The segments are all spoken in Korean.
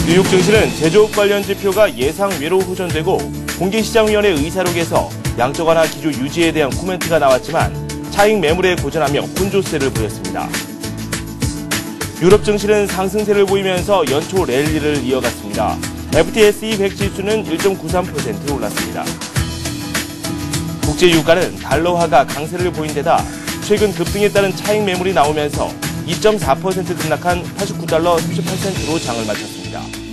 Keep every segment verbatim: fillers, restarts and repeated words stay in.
뉴욕 증시는 제조업 관련 지표가 예상외로 호전되고 공개시장위원회 의사록에서 양적 완화 기조 유지에 대한 코멘트가 나왔지만 차익 매물에 고전하며 혼조세를 보였습니다. 유럽 증시는 상승세를 보이면서 연초 랠리를 이어갔습니다. 에프티에스이 백 지수는 일 점 구삼 퍼센트 올랐습니다. 국제 유가는 달러화가 강세를 보인 데다 최근 급등에 따른 차익 매물이 나오면서 이 점 사 퍼센트 등락한 팔십구 달러 삼십팔 센트로 장을 마쳤습니다.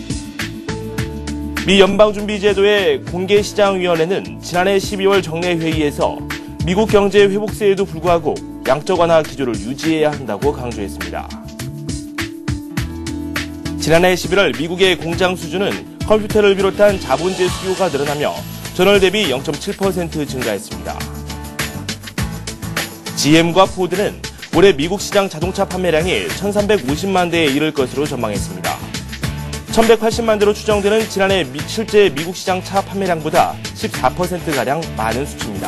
미 연방준비제도의 공개시장위원회는 지난해 십이월 정례회의에서 미국 경제 회복세에도 불구하고 양적 완화 기조를 유지해야 한다고 강조했습니다. 지난해 십일월 미국의 공장 수주는 컴퓨터를 비롯한 자본재 수요가 늘어나며 전월 대비 영 점 칠 퍼센트 증가했습니다. 지엠과 포드는 올해 미국 시장 자동차 판매량이 천삼백오십만 대에 이를 것으로 전망했습니다. 천백팔십만 대로 추정되는 지난해 미, 실제 미국 시장 차 판매량보다 십사 퍼센트가량 많은 수치입니다.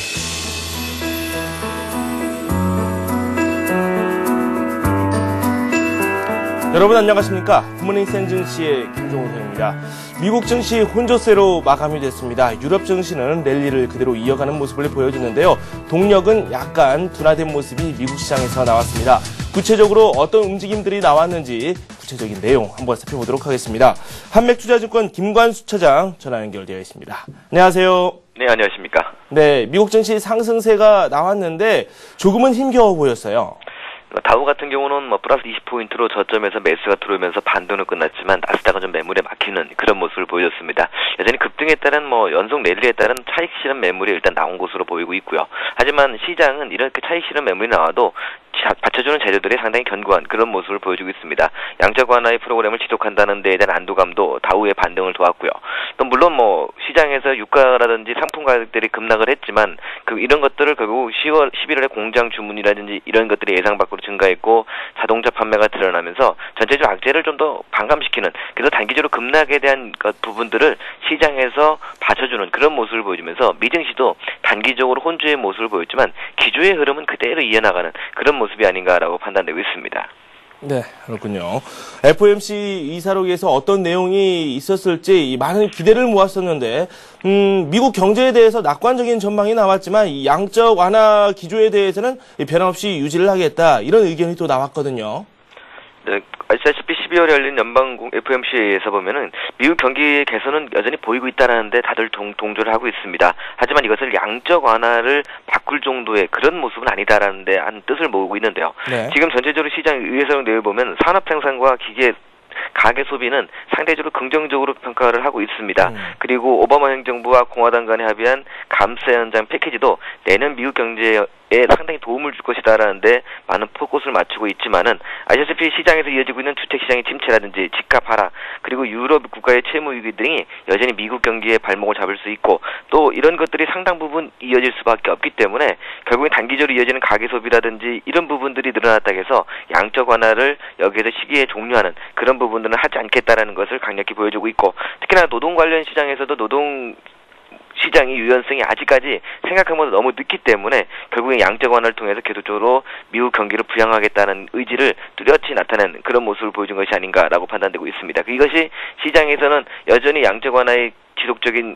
여러분 안녕하십니까? 굿모닝 센증시의 김종우 선입니다. 미국 증시 혼조세로 마감이 됐습니다. 유럽 증시는 랠리를 그대로 이어가는 모습을 보여주는데요. 동력은 약간 둔화된 모습이 미국 시장에서 나왔습니다. 구체적으로 어떤 움직임들이 나왔는지 구체적인 내용 한번 살펴보도록 하겠습니다. 한맥투자증권 김관수 차장 전화 연결되어 있습니다. 안녕하세요. 네, 안녕하십니까? 네, 미국 증시 상승세가 나왔는데 조금은 힘겨워 보였어요. 다우 같은 경우는 뭐 플러스 이십 포인트로 저점에서 매수가 들어오면서 반등은 끝났지만 나스닥은 좀 매물에 막히는 그런 모습을 보여줬습니다. 여전히 급등에 따른 뭐 연속 랠리에 따른 차익 실현 매물이 일단 나온 것으로 보이고 있고요. 하지만 시장은 이렇게 차익 실현 매물이 나와도 받쳐주는 재료들이 상당히 견고한 그런 모습을 보여주고 있습니다. 양적 완화의 프로그램을 지속한다는 데에 대한 안도감도 다우의 반등을 도왔고요. 또 물론 뭐 시장에서 유가라든지 상품 가격들이 급락을 했지만 그 이런 것들을 결국 시월, 십일월에 공장 주문이라든지 이런 것들이 예상 밖으로 증가했고 자동차 판매가 드러나면서 전체적 악재를 좀 더 반감시키는 그래서 단기적으로 급락에 대한 것 부분들을 시장에서 받쳐주는 그런 모습을 보여주면서 미증시도 단기적으로 혼조의 모습을 보였지만 기조의 흐름은 그대로 이어나가는 그런 모습이 아닌가라고 판단되고 있습니다. 네, 그렇군요. 에프오엠씨 이사록에서 어떤 내용이 있었을지 많은 기대를 모았었는데 음, 미국 경제에 대해서 낙관적인 전망이 나왔지만 이 양적 완화 기조에 대해서는 변함없이 유지를 하겠다 이런 의견이 또 나왔거든요. 네, 아시다시피 십이월에 열린 연방 에프오엠씨에서 보면은 미국 경기 개선은 여전히 보이고 있다는데 다들 동, 동조를 하고 있습니다. 하지만 이것을 양적 완화를 바꿀 정도의 그런 모습은 아니다라는 데 한 뜻을 모으고 있는데요. 네. 지금 전체적으로 시장 의회사록 내용을 보면 산업 생산과 기계 가계 소비는 상대적으로 긍정적으로 평가를 하고 있습니다. 음. 그리고 오바마 행정부와 공화당 간에 합의한 감세 연장 패키지도 내년 미국 경제에 상당히 도움을 줄 것이다라는데 많은 포커스를 맞추고 있지만은 아시다시피 시장에서 이어지고 있는 주택시장의 침체라든지 집값 하락 그리고 유럽 국가의 채무 위기 등이 여전히 미국 경기에 발목을 잡을 수 있고 또 이런 것들이 상당 부분 이어질 수밖에 없기 때문에 결국에 단기적으로 이어지는 가계 소비라든지 이런 부분들이 늘어났다고 해서 양적 완화를 여기에서 시기에 종료하는 그런 부분들은 하지 않겠다라는 것을 강력히 보여주고 있고 특히나 노동 관련 시장에서도 노동 시장의 유연성이 아직까지 생각한 것보다 너무 늦기 때문에 결국엔 양적 완화를 통해서 계속적으로 미국 경기를 부양하겠다는 의지를 뚜렷이 나타낸 그런 모습을 보여준 것이 아닌가라고 판단되고 있습니다. 이것이 시장에서는 여전히 양적 완화의 지속적인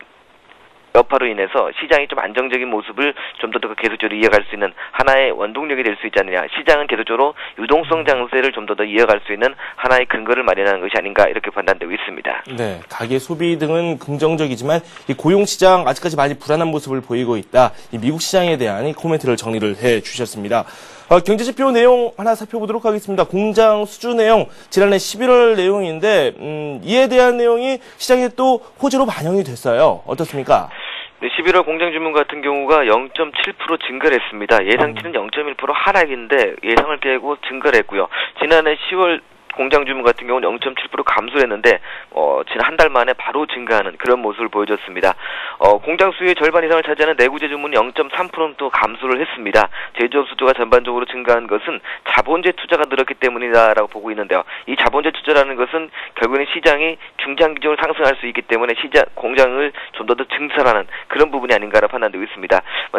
여파로 인해서 시장이 좀 안정적인 모습을 좀 더 계속적으로 이어갈 수 있는 하나의 원동력이 될 수 있지 않느냐. 시장은 계속적으로 유동성 장세를 좀 더 더 이어갈 수 있는 하나의 근거를 마련하는 것이 아닌가 이렇게 판단되고 있습니다. 네, 가계 소비 등은 긍정적이지만 이 고용 시장 아직까지 많이 불안한 모습을 보이고 있다. 이 미국 시장에 대한 이 코멘트를 정리를 해 주셨습니다. 어, 경제지표 내용 하나 살펴보도록 하겠습니다. 공장 수주 내용 지난해 십일월 내용인데 음, 이에 대한 내용이 시장에 또 호재로 반영이 됐어요. 어떻습니까? 네, 십일월 공장 주문 같은 경우가 영 점 칠 퍼센트 증가를 했습니다. 예상치는 영 점 일 퍼센트 하락인데 예상을 깨고 증가를 했고요. 지난해 시월 공장 주문 같은 경우는 영 점 칠 퍼센트 감소를 했는데 어, 지난 한 달 만에 바로 증가하는 그런 모습을 보여줬습니다. 어, 공장 수요의 절반 이상을 차지하는 내구재 주문은 영 점 삼 퍼센트 감소를 했습니다. 제조업 수주가 전반적으로 증가한 것은 자본재 투자가 늘었기 때문이다라고 보고 있는데요. 이 자본재 투자라는 것은 결국에는 시장이 중장기적으로 상승할 수 있기 때문에 시장 공장을 좀 더 더 증설하는 그런 부분이 아닌가라 판단되고 있습니다.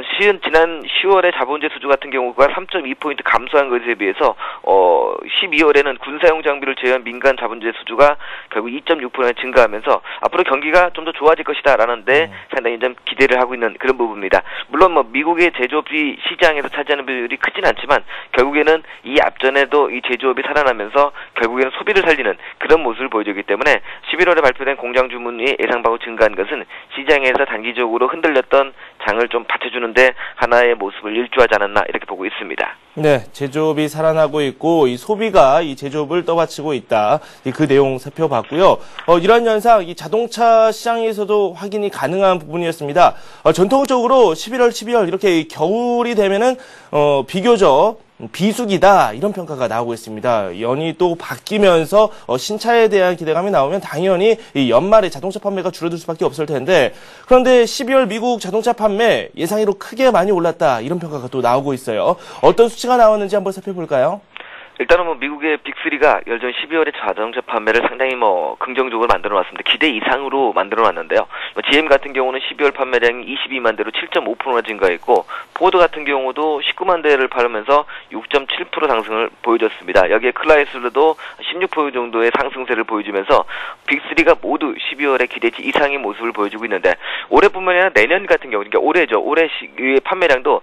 지난 시월에 자본재 수주 같은 경우가 삼 점 이 퍼센트 감소한 것에 비해서 어, 십이월에는 군사용 장비를 제외한 민간 자본주의 수주가 결국 이 점 육 퍼센트 증가하면서 앞으로 경기가 좀 더 좋아질 것이다라는데 음. 상당히 좀 기대를 하고 있는 그런 부분입니다. 물론 뭐 미국의 제조업이 시장에서 차지하는 비율이 크진 않지만 결국에는 이 앞전에도 이 제조업이 살아나면서 결국에는 소비를 살리는 그런 모습을 보여주기 때문에 십일월에 발표된 공장 주문이 예상 바고 증가한 것은 시장에서 단기적으로 흔들렸던 장을 좀 받쳐주는데 하나의 모습을 일조하지 않았나 이렇게 보고 있습니다. 네, 제조업이 살아나고 있고 이 소비가 이 제조업을 떠받치고 있다. 그 내용 살펴봤고요. 어, 이런 현상 이 자동차 시장에서도 확인이 가능한 부분이었습니다. 어, 전통적으로 십일월, 십이월 이렇게 겨울이 되면은 어, 비교적 비수기다 이런 평가가 나오고 있습니다. 연이 또 바뀌면서 어, 신차에 대한 기대감이 나오면 당연히 이 연말에 자동차 판매가 줄어들 수밖에 없을 텐데 그런데 십이월 미국 자동차 판매 예상외로 크게 많이 올랐다 이런 평가가 또 나오고 있어요. 어떤 수치가 나왔는지 한번 살펴볼까요? 일단은 뭐 미국의 빅쓰리가 여전히 십이월에 자동차 판매를 상당히 뭐 긍정적으로 만들어 놨습니다. 기대 이상으로 만들어 놨는데요. 뭐 지엠 같은 경우는 십이월 판매량이 이십이만 대로 칠 점 오 퍼센트나 증가했고 포드 같은 경우도 십구만 대를 팔으면서 육 점 칠 퍼센트 상승을 보여줬습니다. 여기에 클라이슬러도 십육 퍼센트 정도의 상승세를 보여주면서 빅쓰리가 모두 십이월에 기대치 이상의 모습을 보여주고 있는데 올해뿐만 아니라 내년 같은 경우 그러니까 올해죠. 올해 시기의 판매량도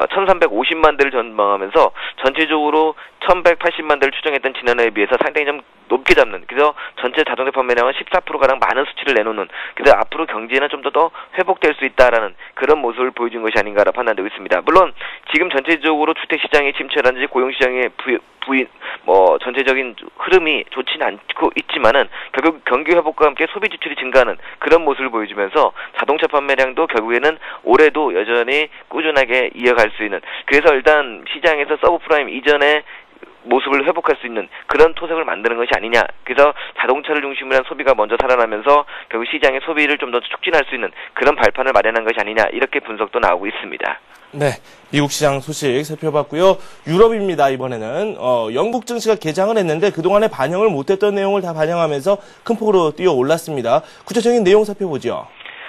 천삼백오십만 대를 전망하면서 전체적으로 천백팔십만 대를 추정했던 지난해에 비해서 상당히 좀 높게 잡는 그래서 전체 자동차 판매량은 십사 퍼센트가량 많은 수치를 내놓는 그래서 앞으로 경제는 좀 더 더 회복될 수 있다라는 그런 모습을 보여준 것이 아닌가라 판단되고 있습니다. 물론 지금 전체적으로 주택시장의 침체라든지 고용시장의 부, 부인 뭐 전체적인 흐름이 좋지는 않고 있지만은 결국 경기 회복과 함께 소비 지출이 증가하는 그런 모습을 보여주면서 자동차 판매량도 결국에는 올해도 여전히 꾸준하게 이어갈 수 있는 그래서 일단 시장에서 서브프라임 이전에 모습을 회복할 수 있는 그런 토색을 만드는 것이 아니냐. 그래서 자동차를 중심으로 한 소비가 먼저 살아나면서 결국 시장의 소비를 좀 더 촉진할 수 있는 그런 발판을 마련한 것이 아니냐. 이렇게 분석도 나오고 있습니다. 네, 미국 시장 소식 살펴봤고요. 유럽입니다. 이번에는 어, 영국 증시가 개장을 했는데 그동안에 반영을 못했던 내용을 다 반영하면서 큰 폭으로 뛰어 올랐습니다. 구체적인 내용 살펴보죠.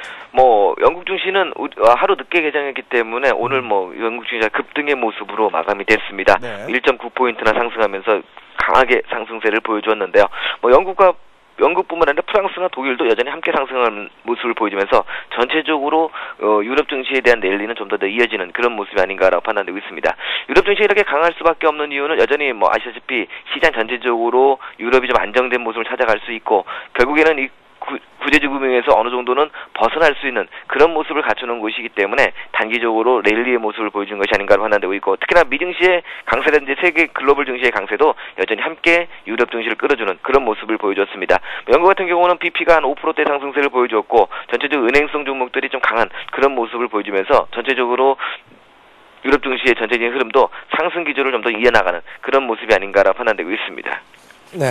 뭐 영국 증시는 하루 늦게 개장했기 때문에 오늘 뭐 영국 증시가 급등의 모습으로 마감이 됐습니다. 네. 일 점 구 포인트나 상승하면서 강하게 상승세를 보여주었는데요. 뭐 영국과 영국뿐만 아니라 프랑스나 독일도 여전히 함께 상승하는 모습을 보여주면서 전체적으로 어, 유럽 증시에 대한 랠리는 좀 더 더 이어지는 그런 모습이 아닌가라고 판단되고 있습니다. 유럽 증시가 이렇게 강할 수밖에 없는 이유는 여전히 뭐 아시다시피 시장 전체적으로 유럽이 좀 안정된 모습을 찾아갈 수 있고 결국에는 이 구제주 금융에서 어느 정도는 벗어날 수 있는 그런 모습을 갖추는 곳이기 때문에 단기적으로 랠리의 모습을 보여주는 것이 아닌가 판단되고 있고 특히나 미 증시의 강세라든지 세계 글로벌 증시의 강세도 여전히 함께 유럽 증시를 끌어주는 그런 모습을 보여줬습니다. 영국 같은 경우는 비피가 한 오 퍼센트대 상승세를 보여줬고 전체적으로 은행성 종목들이 좀 강한 그런 모습을 보여주면서 전체적으로 유럽 증시의 전체적인 흐름도 상승 기조를 좀 더 이어나가는 그런 모습이 아닌가라 판단되고 있습니다. 네,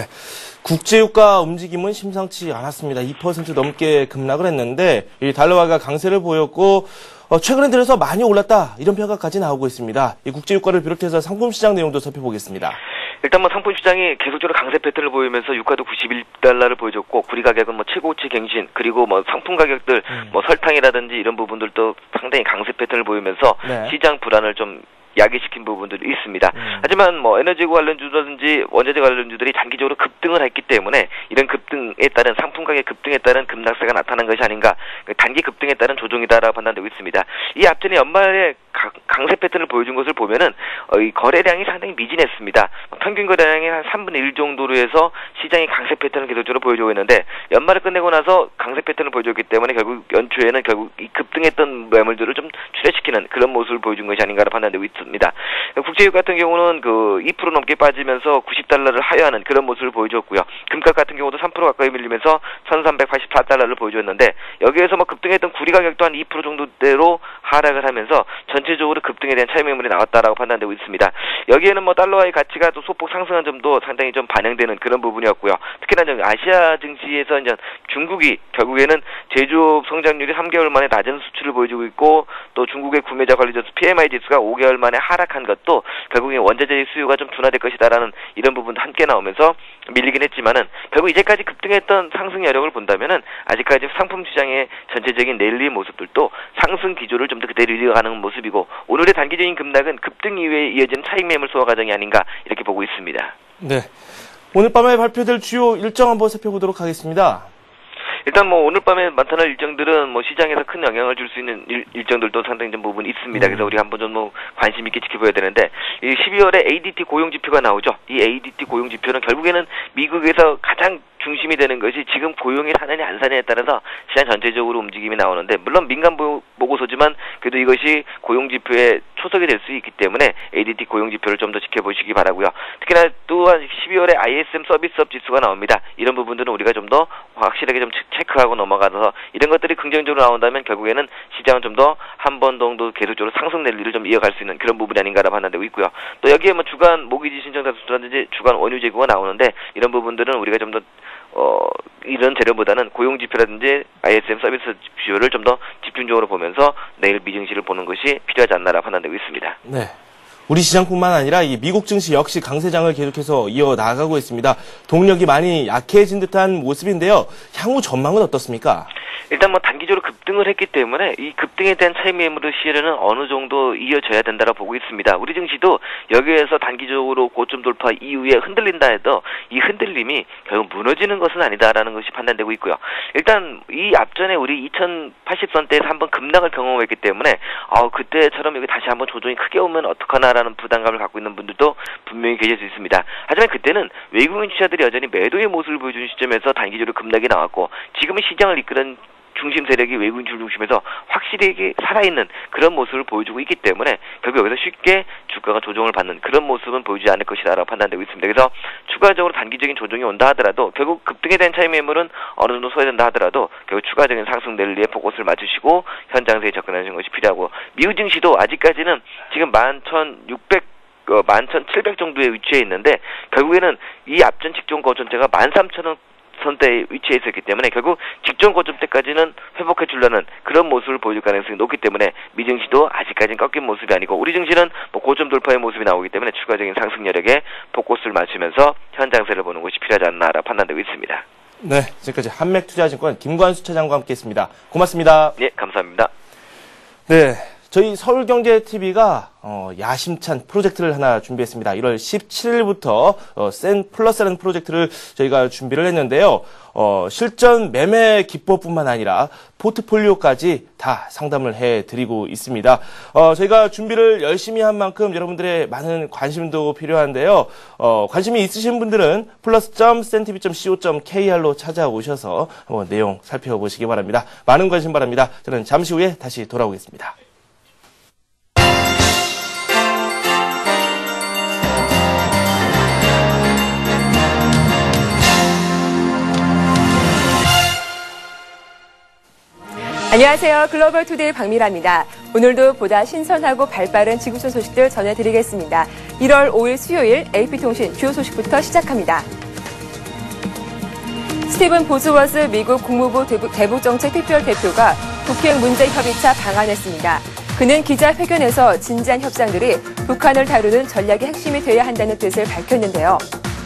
국제유가 움직임은 심상치 않았습니다. 이 퍼센트 넘게 급락을 했는데 이 달러화가 강세를 보였고 어, 최근에 들어서 많이 올랐다 이런 평가까지 나오고 있습니다. 이 국제유가를 비롯해서 상품시장 내용도 살펴보겠습니다. 일단 뭐 상품시장이 계속적으로 강세 패턴을 보이면서 유가도 구십일 달러를 보여줬고 구리 가격은 뭐 최고치 갱신 그리고 뭐 상품 가격들 음. 뭐 설탕이라든지 이런 부분들도 상당히 강세 패턴을 보이면서 네. 시장 불안을 좀 야기시킨 부분들이 있습니다. 음. 하지만 뭐 에너지 관련주라든지 원자재 관련주들이 단기적으로 급등을 했기 때문에 이런 급등에 따른 상품 가격 급등에 따른 급락세가 나타난 것이 아닌가 단기 급등에 따른 조정이다라고 판단되고 있습니다. 이 앞전에 연말에 강세 패턴을 보여준 것을 보면은 어, 이 거래량이 상당히 미진했습니다. 평균 거래량이 한 삼분의 일 정도로 해서 시장이 강세 패턴을 계속적으로 보여주고 있는데 연말을 끝내고 나서 강세 패턴을 보여줬기 때문에 결국 연초에는 결국 이 급등했던 매물들을 좀 출회시키는 그런 모습을 보여준 것이 아닌가로 판단되고 있습니다. 국제유가 같은 경우는 그 이 퍼센트 넘게 빠지면서 구십 달러를 하회하는 그런 모습을 보여줬고요. 금값 같은 경우도 삼 퍼센트 가까이 밀리면서 천삼백팔십사 달러를 보여줬는데 여기에서 뭐 급등했던 구리 가격도 한 이 퍼센트 정도대로 하락을 하면서 전체적으로 급등에 대한 차익 매물이 나왔다라고 판단되고 있습니다. 여기에는 뭐 달러화의 가치가 또 소폭 상승한 점도 상당히 좀 반영되는 그런 부분이었고요. 특히나 좀 아시아 증시에서 이제 중국이 결국에는 제조업 성장률이 삼 개월 만에 낮은 수치를 보여주고 있고 또 중국의 구매자 관리지수 피엠아이 지수가 오 개월 만에 하락한 것도 결국에 원자재 수요가 좀 둔화될 것이다라는 이런 부분도 함께 나오면서 밀리긴 했지만은 결국 이제까지 급등했던 상승 여력을 본다면은 아직까지 상품 시장의 전체적인 랠리 모습들도 상승 기조를 좀 더 그대로 이어가는 모습이고 오늘의 단기적인 급락은 급등 이후에 이어지는 차익 매물 소화 과정이 아닌가 이렇게 보고 있습니다. 네. 오늘 밤에 발표될 주요 일정 한번 살펴보도록 하겠습니다. 일단 뭐 오늘 밤에 나타날 일정들은 뭐 시장에서 큰 영향을 줄 수 있는 일, 일정들도 상당히 좀 부분이 있습니다. 그래서 우리 한번 좀 뭐 관심 있게 지켜봐야 되는데, 이 십이월에 에이디티 고용 지표가 나오죠. 이 에이디티 고용 지표는 결국에는 미국에서 가장 중심이 되는 것이 지금 고용이 사느냐 안 사느냐에 따라서 시장 전체적으로 움직임이 나오는데, 물론 민간 보고서지만 그래도 이것이 고용 지표에 초석이 될 수 있기 때문에 에이디티 고용 지표를 좀 더 지켜보시기 바라고요. 특히나 또한 십이월에 아이에스엠 서비스업 지수가 나옵니다. 이런 부분들은 우리가 좀 더 확실하게 좀 체크하고 넘어가서 이런 것들이 긍정적으로 나온다면 결국에는 시장은 좀 더 한 번 정도 계속적으로 상승 랠리를 좀 이어갈 수 있는 그런 부분이 아닌가라고 판단되고 있고요. 또 여기에 뭐 주간 모기지 신청자 수라든지 주간 원유 재고가 나오는데, 이런 부분들은 우리가 좀 더 어, 이런 재료보다는 고용 지표라든지 아이에스엠 서비스 지표를 좀 더 집중적으로 보면서 내일 미증시를 보는 것이 필요하지 않나라고 판단되고 있습니다. 네. 우리 시장뿐만 아니라 이 미국 증시 역시 강세장을 계속해서 이어나가고 있습니다. 동력이 많이 약해진 듯한 모습인데요. 향후 전망은 어떻습니까? 일단 뭐 단기적으로 급등을 했기 때문에 이 급등에 대한 차익 매물의 시에는 어느 정도 이어져야 된다라고 보고 있습니다. 우리 증시도 여기에서 단기적으로 고점 돌파 이후에 흔들린다 해도 이 흔들림이 결국 무너지는 것은 아니다라는 것이 판단되고 있고요. 일단 이 앞전에 우리 이천팔십 선대에서 한번 급락을 경험했기 때문에 어, 그때처럼 여기 다시 한번 조정이 크게 오면 어떡하나라는 부담감을 갖고 있는 분들도 분명히 계실 수 있습니다. 하지만 그때는 외국인 투자들이 여전히 매도의 모습을 보여주는 시점에서 단기적으로 급락이 나왔고, 지금은 시장을 이끄는 중심 세력이 외국인 중심에서 확실히 살아있는 그런 모습을 보여주고 있기 때문에 결국 여기서 쉽게 주가가 조정을 받는 그런 모습은 보이지 않을 것이라고 판단되고 있습니다. 그래서 추가적으로 단기적인 조정이 온다 하더라도 결국 급등에 대한 차익 매물은 어느 정도 소외된다 하더라도 결국 추가적인 상승 랠리에 포커스를 맞추시고 현장세에 접근하시는 것이 필요하고, 미국 증시도 아직까지는 지금 만 천육백 어, 만 천칠백 정도에 위치해 있는데, 결국에는 이 앞전 직전 고점대가 만 삼천 원 선대에 위치해 있었기 때문에 결국 직전 고점 때까지는 회복해 주려는 그런 모습을 보여줄 가능성이 높기 때문에 미증시도 아직까지는 꺾인 모습이 아니고, 우리 증시는 뭐 고점 돌파의 모습이 나오기 때문에 추가적인 상승 여력에 포커스를 맞추면서 현장세를 보는 것이 필요하지 않나라 판단되고 있습니다. 네, 지금까지 한맥투자증권 김관수 차장과 함께했습니다. 고맙습니다. 네, 감사합니다. 네. 저희 서울경제티비가 어, 야심찬 프로젝트를 하나 준비했습니다. 일월 십칠일부터 어, 센 플러스라는 프로젝트를 저희가 준비를 했는데요. 어, 실전 매매 기법뿐만 아니라 포트폴리오까지 다 상담을 해드리고 있습니다. 어, 저희가 준비를 열심히 한 만큼 여러분들의 많은 관심도 필요한데요. 어, 관심이 있으신 분들은 플러스 점 센티비 점 씨오 점 케이알로 찾아오셔서 한번 내용 살펴보시기 바랍니다. 많은 관심 바랍니다. 저는 잠시 후에 다시 돌아오겠습니다. 안녕하세요. 글로벌투데이 박미라입니다. 오늘도 보다 신선하고 발빠른 지구촌 소식들 전해드리겠습니다. 일월 오일 수요일 에이피통신 주요 소식부터 시작합니다. 스티븐 보스워스 미국 국무부 대북정책 특별대표가 북핵 문제 협의차 방한했습니다. 그는 기자회견에서 진지한 협상들이 북한을 다루는 전략의 핵심이 되어야 한다는 뜻을 밝혔는데요.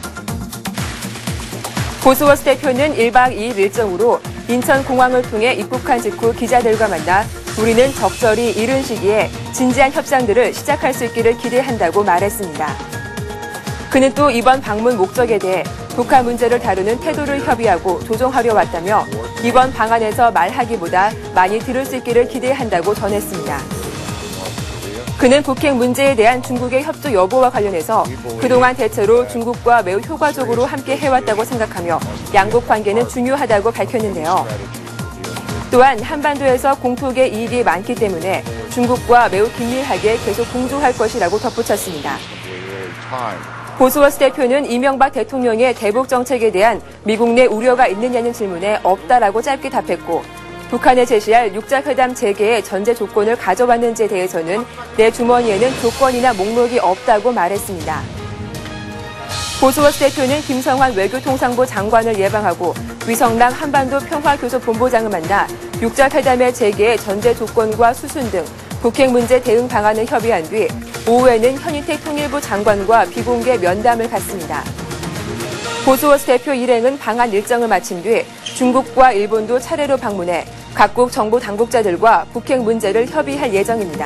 보스워스 대표는 일박 이일 일정으로 인천공항을 통해 입국한 직후 기자들과 만나 우리는 적절히 이른 시기에 진지한 협상들을 시작할 수 있기를 기대한다고 말했습니다. 그는 또 이번 방문 목적에 대해 북한 문제를 다루는 태도를 협의하고 조정하려 왔다며 이번 방안에서 말하기보다 많이 들을 수 있기를 기대한다고 전했습니다. 그는 북핵 문제에 대한 중국의 협조 여부와 관련해서 그동안 대체로 중국과 매우 효과적으로 함께 해왔다고 생각하며 양국 관계는 중요하다고 밝혔는데요. 또한 한반도에서 공통의 이익이 많기 때문에 중국과 매우 긴밀하게 계속 공조할 것이라고 덧붙였습니다. 보스워스 대표는 이명박 대통령의 대북 정책에 대한 미국 내 우려가 있느냐는 질문에 없다라고 짧게 답했고, 북한에 제시할 육자회담 재개의 전제 조건을 가져왔는지에 대해서는 내 주머니에는 조건이나 목록이 없다고 말했습니다. 보스워스 대표는 김성환 외교통상부 장관을 예방하고 위성남 한반도 평화교섭본부장을 만나 육자회담의 재개의 전제 조건과 수순 등 북핵 문제 대응 방안을 협의한 뒤 오후에는 현인택 통일부 장관과 비공개 면담을 갖습니다. 보스워스 대표 일행은 방한 일정을 마친 뒤 중국과 일본도 차례로 방문해 각국 정부 당국자들과 북핵 문제를 협의할 예정입니다.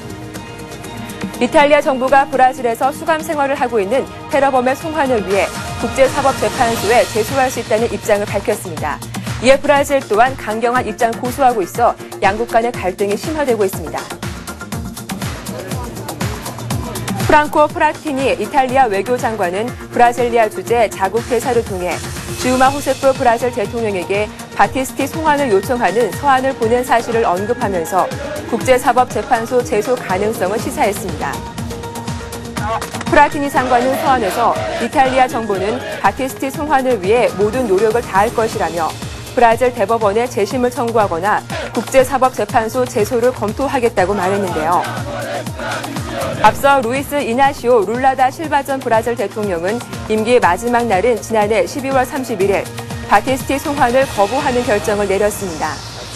이탈리아 정부가 브라질에서 수감 생활을 하고 있는 테러범의 송환을 위해 국제사법재판소에 제소할 수 있다는 입장을 밝혔습니다. 이에 브라질 또한 강경한 입장을 고수하고 있어 양국 간의 갈등이 심화되고 있습니다. 프랑코 프라티니 이탈리아 외교장관은 브라질리아 주재 자국 대사를 통해 주우마 호세프 브라질 대통령에게 바티스티 송환을 요청하는 서한을 보낸 사실을 언급하면서 국제사법재판소 제소 가능성을 시사했습니다. 프라티니 장관은 서한에서 이탈리아 정부는 바티스티 송환을 위해 모든 노력을 다할 것이라며 브라질 대법원에 재심을 청구하거나 국제사법재판소 제소를 검토하겠다고 말했는데요. 앞서 루이스 이나시오 룰라다 실바 전 브라질 대통령은 임기 마지막 날인 지난해 십이월 삼십일일 바티스티 송환을 거부하는 결정을 내렸습니다.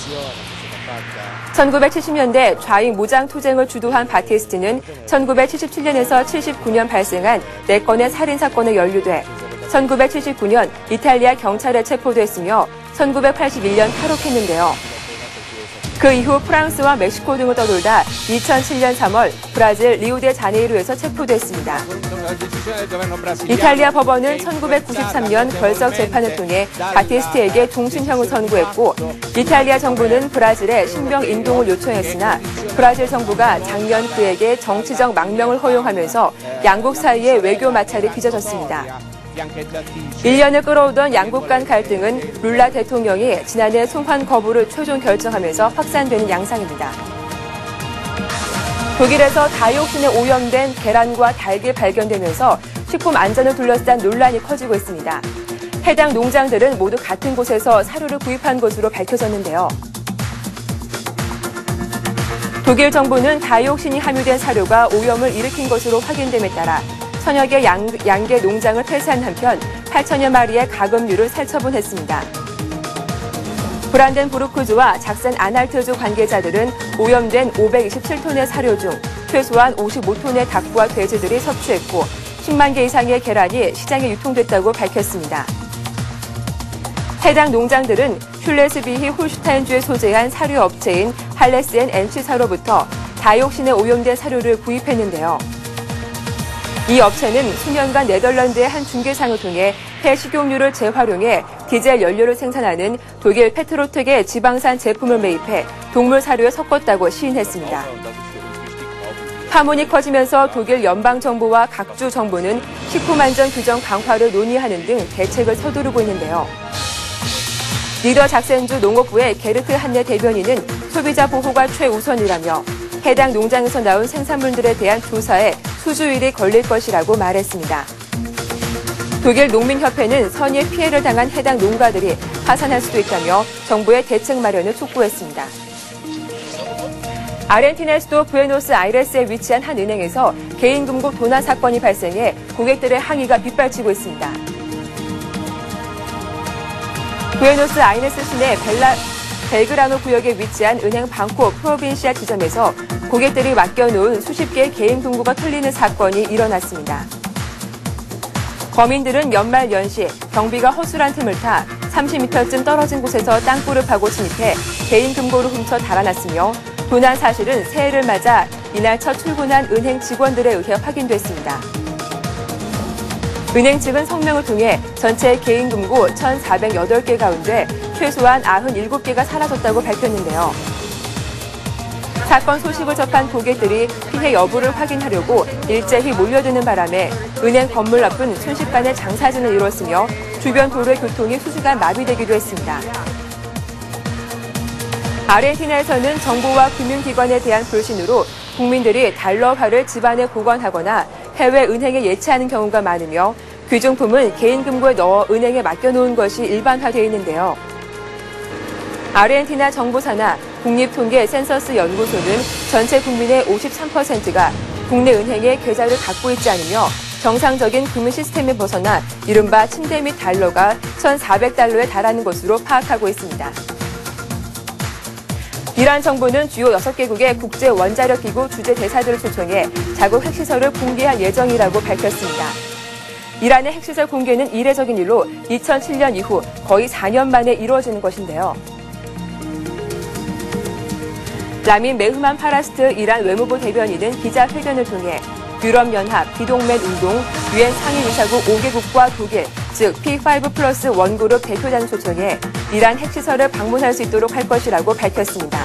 천구백칠십 년대 좌익 무장 투쟁을 주도한 바티스티는 천구백칠십칠 년에서 칠십구 년 발생한 네 건의 살인사건에 연루돼 천구백칠십구 년 이탈리아 경찰에 체포됐으며 천구백팔십일 년 탈옥했는데요. 그 이후 프랑스와 멕시코 등을 떠돌다 이천칠 년 삼월 브라질 리우데자네이루에서 체포됐습니다. 이탈리아 법원은 천구백구십삼 년 결석 재판을 통해 바티스티에게 종신형을 선고했고 이탈리아 정부는 브라질에 신병 인동을 요청했으나 브라질 정부가 작년 그에게 정치적 망명을 허용하면서 양국 사이의 외교 마찰이 빚어졌습니다. 일 년을 끌어오던 양국 간 갈등은 룰라 대통령이 지난해 송환 거부를 최종 결정하면서 확산되는 양상입니다. 독일에서 다이옥신에 오염된 계란과 닭이 발견되면서 식품 안전을 둘러싼 논란이 커지고 있습니다. 해당 농장들은 모두 같은 곳에서 사료를 구입한 것으로 밝혀졌는데요. 독일 정부는 다이옥신이 함유된 사료가 오염을 일으킨 것으로 확인됨에 따라 천여 개 양, 양계 농장을 폐쇄한 한편 팔천여 마리의 가금류를 살처분했습니다. 브란덴부르크주와 작센 아날트주 관계자들은 오염된 오백이십칠 톤의 사료 중 최소한 오십오 톤의 닭과 돼지들이 섭취했고 십만 개 이상의 계란이 시장에 유통됐다고 밝혔습니다. 해당 농장들은 슐레스비히 홀슈타인주에 소재한 사료 업체인 할레스앤 엔취사로부터 다이옥신에 오염된 사료를 구입했는데요. 이 업체는 수년간 네덜란드의 한 중개상을 통해 폐식용유를 재활용해 디젤 연료를 생산하는 독일 페트로텍의 지방산 제품을 매입해 동물 사료에 섞었다고 시인했습니다. 파문이 커지면서 독일 연방정부와 각주 정부는 식품안전 규정 강화를 논의하는 등 대책을 서두르고 있는데요. 리더 작센주 농업부의 게르트 한네 대변인은 소비자 보호가 최우선이라며 해당 농장에서 나온 생산물들에 대한 조사에 수주일이 걸릴 것이라고 말했습니다. 독일 농민협회는 선의의 피해를 당한 해당 농가들이 파산할 수도 있다며 정부의 대책 마련을 촉구했습니다. 아르헨티나 수도 부에노스아이레스에 위치한 한 은행에서 개인 금고 도난 사건이 발생해 고객들의 항의가 빗발치고 있습니다. 부에노스아이레스 시내 벨라, 벨그라노 구역에 위치한 은행 방코 프로빈시아 지점에서 고객들이 맡겨놓은 수십 개의 개인 금고가 털리는 사건이 일어났습니다. 범인들은 연말 연시 경비가 허술한 틈을 타 삼십 미터쯤 떨어진 곳에서 땅굴을 파고 침입해 개인 금고를 훔쳐 달아났으며 도난 사실은 새해를 맞아 이날 첫 출근한 은행 직원들에 의해 확인됐습니다. 은행 측은 성명을 통해 전체 개인 금고 천사백여덟 개 가운데 최소한 구십칠 개가 사라졌다고 밝혔는데요. 사건 소식을 접한 고객들이 피해 여부를 확인하려고 일제히 몰려드는 바람에 은행 건물 앞은 순식간에 장사진을 이뤘으며 주변 도로의 교통이 수시간 마비되기도 했습니다. 아르헨티나에서는 정부와 금융기관에 대한 불신으로 국민들이 달러화를 집안에 보관하거나 해외 은행에 예치하는 경우가 많으며 귀중품은 개인 금고에 넣어 은행에 맡겨놓은 것이 일반화되어 있는데요. 아르헨티나 정부 산하 국립통계 센서스 연구소는 전체 국민의 오십삼 퍼센트가 국내 은행에 계좌를 갖고 있지 않으며 정상적인 금융 시스템에 벗어나 이른바 침대 및 달러가 천사백 달러에 달하는 것으로 파악하고 있습니다. 이란 정부는 주요 여섯 개국의 국제 원자력 기구 주재 대사들을 초청해 자국 핵시설을 공개할 예정이라고 밝혔습니다. 이란의 핵시설 공개는 이례적인 일로 이천칠 년 이후 거의 사 년 만에 이루어지는 것인데요. 라민 메흐만 파라스트 이란 외무부 대변인은 기자회견을 통해 유럽연합, 비동맹 운동, 유엔 상임이사국 오 개국과 독일, 즉 피 파이브 플러스 원그룹 대표단 초청해 이란 핵시설을 방문할 수 있도록 할 것이라고 밝혔습니다.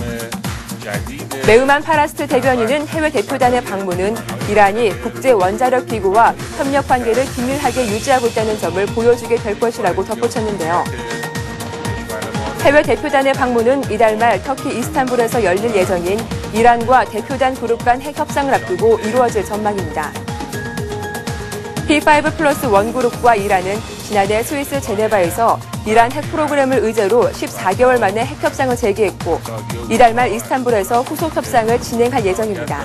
메흐만 파라스트 대변인은 해외 대표단의 방문은 이란이 국제원자력기구와 협력 관계를 긴밀하게 유지하고 있다는 점을 보여주게 될 것이라고 덧붙였는데요. 해외 대표단의 방문은 이달 말 터키 이스탄불에서 열릴 예정인 이란과 대표단 그룹 간 핵 협상을 앞두고 이루어질 전망입니다. 피 파이브 플러스 원 그룹과 이란은 지난해 스위스 제네바에서 이란 핵 프로그램을 의제로 십사 개월 만에 핵 협상을 재개했고 이달 말 이스탄불에서 후속 협상을 진행할 예정입니다.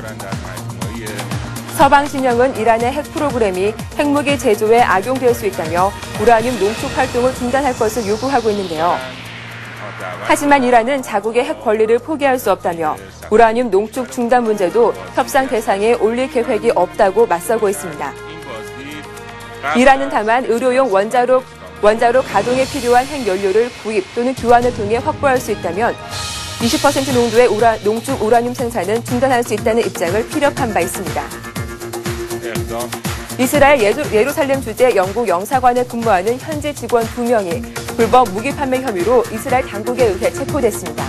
서방 진영은 이란의 핵 프로그램이 핵무기 제조에 악용될 수 있다며 우라늄 농축 활동을 중단할 것을 요구하고 있는데요. 하지만 이란은 자국의 핵 권리를 포기할 수 없다며 우라늄 농축 중단 문제도 협상 대상에 올릴 계획이 없다고 맞서고 있습니다. 이란은 다만 의료용 원자로, 원자로 가동에 필요한 핵연료를 구입 또는 교환을 통해 확보할 수 있다면 이십 퍼센트 농도의 우라, 농축 우라늄 생산은 중단할 수 있다는 입장을 피력한 바 있습니다. 이스라엘 예루살렘 주재 영국 영사관에 근무하는 현지 직원 두 명이 불법 무기 판매 혐의로 이스라엘 당국에 의해 체포됐습니다.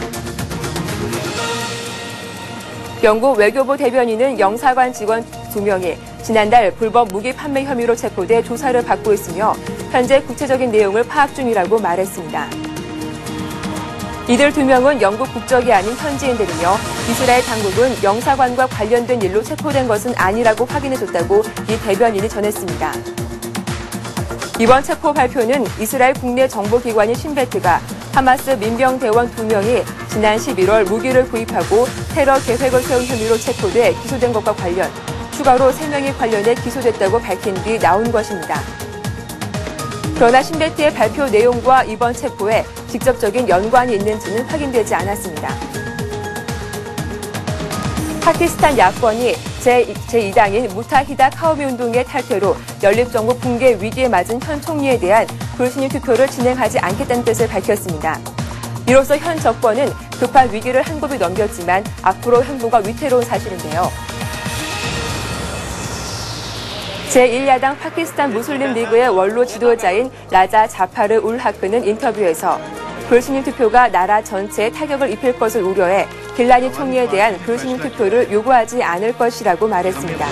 영국 외교부 대변인은 영사관 직원 두 명이 지난달 불법 무기 판매 혐의로 체포돼 조사를 받고 있으며 현재 구체적인 내용을 파악 중이라고 말했습니다. 이들 두 명은 영국 국적이 아닌 현지인들이며 이스라엘 당국은 영사관과 관련된 일로 체포된 것은 아니라고 확인해줬다고 이 대변인이 전했습니다. 이번 체포 발표는 이스라엘 국내 정보기관인 신베트가 하마스 민병대원 두 명이 지난 십일월 무기를 구입하고 테러 계획을 세운 혐의로 체포돼 기소된 것과 관련, 추가로 세 명이 관련해 기소됐다고 밝힌 뒤 나온 것입니다. 그러나 신베트의 발표 내용과 이번 체포에 직접적인 연관이 있는지는 확인되지 않았습니다. 파키스탄 야권이 제이 당인 무타히다 카우미 운동의 탈퇴로 연립정부 붕괴 위기에 맞은 현 총리에 대한 불신임 투표를 진행하지 않겠다는 뜻을 밝혔습니다. 이로써 현 정권은 급한 위기를 한곱이 넘겼지만 앞으로 행보가 위태로운 사실인데요. 제일 야당 파키스탄 무슬림 리그의 원로 지도자인 라자 자파르 울 하크는 인터뷰에서 불신임 투표가 나라 전체에 타격을 입힐 것을 우려해 길라니 총리에 대한 불신임 투표를 요구하지 않을 것이라고 말했습니다.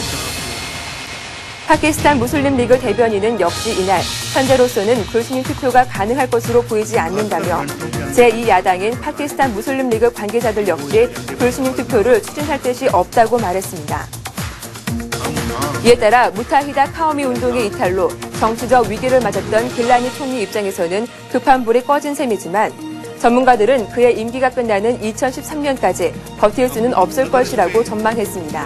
파키스탄 무슬림 리그 대변인은 역시 이날 현재로서는 불신임 투표가 가능할 것으로 보이지 않는다며 제이 야당인 파키스탄 무슬림 리그 관계자들 역시 불신임 투표를 추진할 뜻이 없다고 말했습니다. 이에 따라 무타히다 카우미 운동의 이탈로 정치적 위기를 맞았던 길라니 총리 입장에서는 급한 불이 꺼진 셈이지만 전문가들은 그의 임기가 끝나는 이천십삼 년까지 버틸 수는 없을 것이라고 전망했습니다.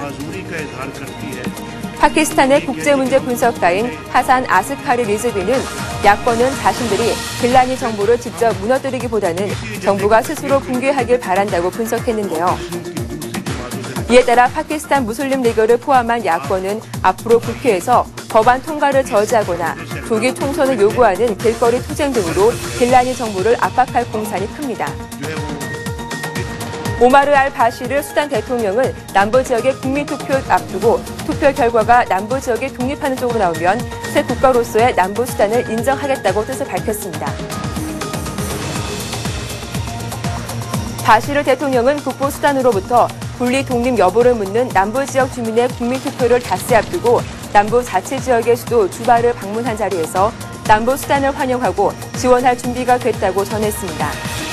파키스탄의 국제문제 분석가인 하산 아스카리 리즈비는 야권은 자신들이 길라니 정부를 직접 무너뜨리기보다는 정부가 스스로 붕괴하길 바란다고 분석했는데요. 이에 따라 파키스탄 무슬림 리그를 포함한 야권은 앞으로 국회에서 법안 통과를 저지하거나 조기 총선을 요구하는 길거리 투쟁 등으로 길라니 정부를 압박할 공산이 큽니다. 오마르 알 바시르 수단 대통령은 남부 지역의 국민투표 앞두고 투표 결과가 남부 지역에 독립하는 쪽으로 나오면 새 국가로서의 남부 수단을 인정하겠다고 뜻을 밝혔습니다. 바시르 대통령은 국부 수단으로부터 분리 독립 여부를 묻는 남부 지역 주민의 국민투표를 닷새 앞두고 남부 자치지역의 수도 주바를 방문한 자리에서 남부 수단을 환영하고 지원할 준비가 됐다고 전했습니다.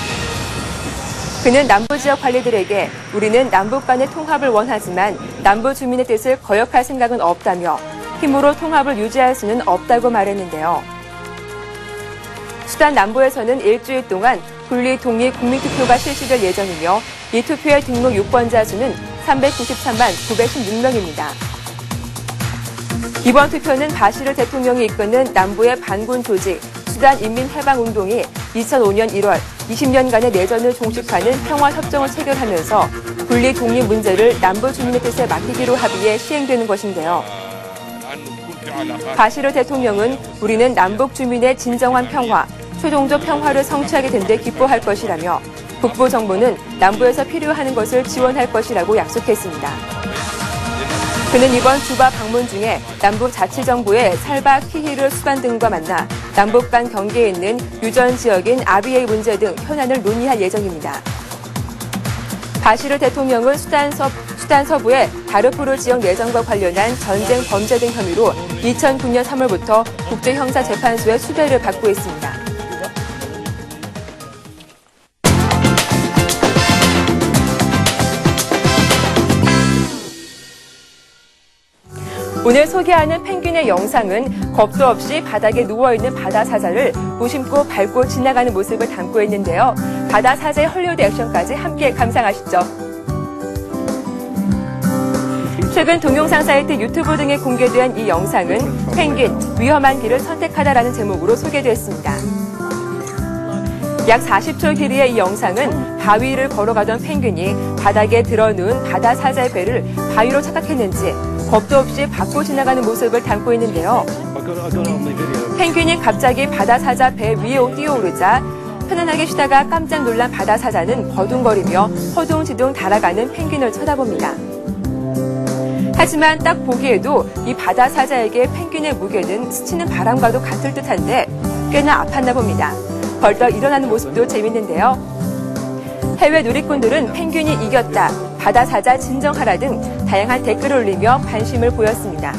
그는 남부 지역 관리들에게 우리는 남북 간의 통합을 원하지만 남부 주민의 뜻을 거역할 생각은 없다며 힘으로 통합을 유지할 수는 없다고 말했는데요. 수단 남부에서는 일주일 동안 분리 독립 국민투표가 실시될 예정이며 이 투표의 등록 유권자 수는 삼백구십삼만 구백십육 명입니다. 이번 투표는 바시르 대통령이 이끄는 남부의 반군 조직 수단 인민해방운동이 이천오 년 일월 이십 년간의 내전을 종식하는 평화협정을 체결하면서 분리 독립 문제를 남부 주민의 뜻에 맡기기로 합의해 시행되는 것인데요. 바시르 대통령은 우리는 남북 주민의 진정한 평화, 최종적 평화를 성취하게 된 데 기뻐할 것이라며 북부 정부는 남부에서 필요하는 것을 지원할 것이라고 약속했습니다. 그는 이번 주바 방문 중에 남북자치정부의 살바 키힐을 수반 등과 만나 남북 간 경계에 있는 유전 지역인 아비에이 문제 등 현안을 논의할 예정입니다. 바시르 대통령은 수단, 서, 수단 서부의 다르푸르 지역 내전과 관련한 전쟁 범죄 등 혐의로 이천구 년 삼월부터 국제형사재판소의 수배를 받고 있습니다. 오늘 소개하는 펭귄의 영상은 겁도 없이 바닥에 누워있는 바다사자를 무심코 밟고 지나가는 모습을 담고 있는데요. 바다사자의 헐리우드 액션까지 함께 감상하시죠. 최근 동영상 사이트 유튜브 등에 공개된 이 영상은 펭귄, 위험한 길을 선택하다라는 제목으로 소개됐습니다. 약 사십 초 길이의 이 영상은 바위를 걸어가던 펭귄이 바닥에 드러누운 바다사자의 배를 바위로 착각했는지 겁도 없이 밟고 지나가는 모습을 담고 있는데요. 펭귄이 갑자기 바다사자 배 위에 뛰어오르자 편안하게 쉬다가 깜짝 놀란 바다사자는 버둥거리며 허둥지둥 달아가는 펭귄을 쳐다봅니다. 하지만 딱 보기에도 이 바다사자에게 펭귄의 무게는 스치는 바람과도 같을 듯한데 꽤나 아팠나 봅니다. 벌떡 일어나는 모습도 재밌는데요. 해외 누리꾼들은 펭귄이 이겼다, 바다사자 진정하라 등 다양한 댓글을 올리며 관심을 보였습니다.